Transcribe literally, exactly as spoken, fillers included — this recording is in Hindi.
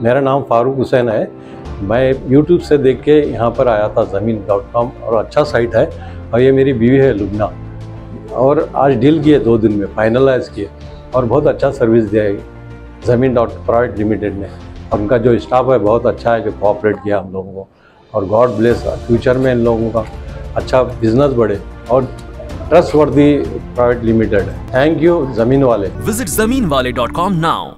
मेरा नाम फारूक हुसैन है। मैं यूट्यूब से देख के यहाँ पर आया था ज़मीन डॉट कॉम, और अच्छा साइट है। और ये मेरी बीवी है लुबना, और आज डील किए दो दिन में फाइनलाइज किए, और बहुत अच्छा सर्विस दिया है ज़मीन डॉट प्राइवेट लिमिटेड ने। और उनका जो स्टाफ है बहुत अच्छा है, जो कोऑपरेट किया हम लोगों को। और गॉड ब्लेस फ्यूचर में इन लोगों का अच्छा बिजनेस बढ़े, और ट्रस्टवर्दी प्राइवेट लिमिटेड है। थैंक यू ज़मीन वाले। विजिट ज़मीन वाले डॉट कॉम नाउ।